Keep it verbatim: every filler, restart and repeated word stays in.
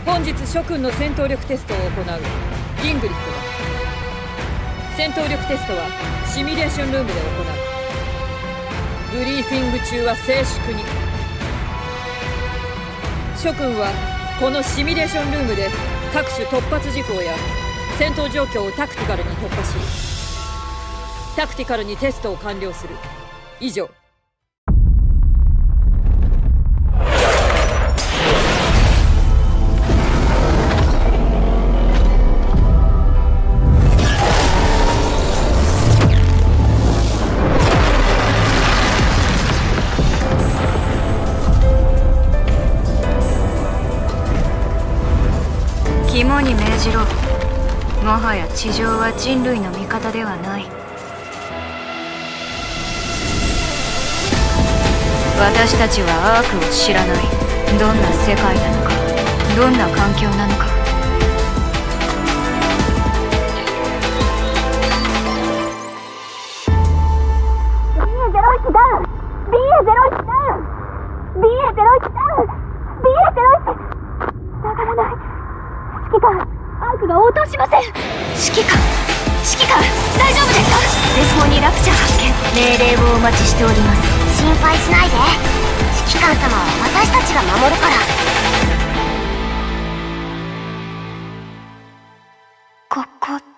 本日諸君の戦闘力テストを行うイングリッドだ。戦闘力テストはシミュレーションルームで行う。ブリーフィング中は静粛に。諸君はこのシミュレーションルームで各種突発事項や戦闘状況をタクティカルに突破し、タクティカルにテストを完了する。以上。 肝に銘じろ。もはや地上は人類の味方ではない。私たちはアークを知らない。どんな世界なのか、どんな環境なのか。ビーゼロいち ダウン ビーゼロいち ダウン ビーゼロいち ダウン ビーゼロいち 上がらない。指揮官、アークが応答しません。指揮官指揮官、大丈夫ですか？絶望にラプチャー発見。命令をお待ちしております。心配しないで。指揮官様は私たちが守るから。ここ